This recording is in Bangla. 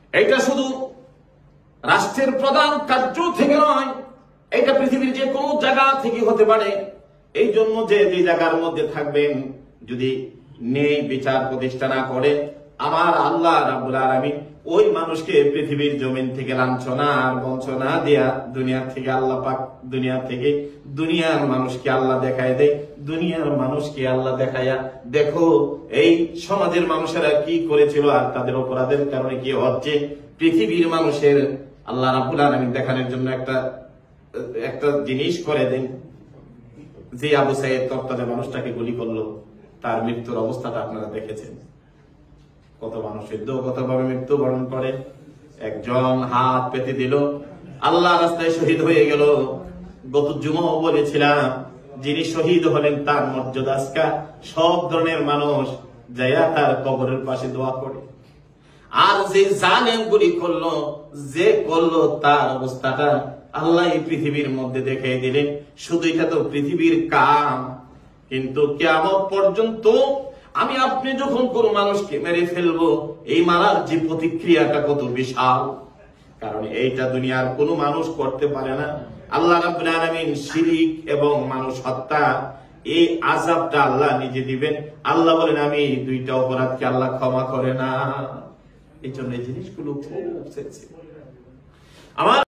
এটা শুধু রাষ্ট্রের প্রধান কার্য থেকে নয়, এটা পৃথিবীর যে কোনো জায়গা থেকে হতে পারে। এই জন্য যে জায়গার মধ্যে থাকবেন, যদি নেই বিচার প্রতিষ্ঠা না করে, আমার আল্লাহ রাব্বুল আলামিন ওই মানুষকে পৃথিবীর জমিন থেকে লাঞ্ছনা আর বঞ্চনা দেয়া দুনিয়া থেকে আল্লাহ পাক দুনিয়ার মানুষকে আল্লাহ দেখায় দেয়। দুনিয়ার মানুষকে আল্লাহ দেখায়া দেখো এই সমাজের মানুষেরা কি করেছিল আর তাদের অপরাধের কারণে কি হচ্ছে। পৃথিবীর মানুষের আল্লাহ রাব্বুল আলামিন দেখানোর জন্য একটা জিনিস করে দেন। যে আবু সাইদ তক্তাদের মানুষটাকে গুলি করলো, তার মৃত্যুর অবস্থাটা আপনারা দেখেছেন। কত মানুষ কতভাবে মৃত্যুবরণ করে। একজন হাত পেতে দিল, আল্লাহ রাস্তায় শহীদ হয়ে গেল। গত জুমাও বলেছিলাম, যিনি শহীদ হলেন তার মর্যাদা আজকে সব ধরনের মানুষ যাইয়া তার কবরের পাশে দোয়া করে। আর যে জালেম গুলি করলো, যে করলো, তার অবস্থাটা আল্লাহ এই পৃথিবীর মধ্যে দেখিয়ে দিলেন। শুধু এটা তো পৃথিবীর কাম, কিন্তু কিয়ামত পর্যন্ত আমি আপনি যখন কোন মানুষকে মেরে ফেলবো, এই মারার যে প্রতিক্রিয়াটা কত বিশাল, কারণ এইটা দুনিয়ার কোনো মানুষ করতে পারে না। আল্লাহ রাব্বুল আলামিন শিরিক এবং মানুষ হত্যা, এই আযাবটা আল্লাহ নিজে দিবেন। আল্লাহ বলেন আমি দুইটা অপরাধকে আল্লাহ ক্ষমা করে না। এই জন্য এই জিনিসগুলো খুব সেন্সিটিভ। আমার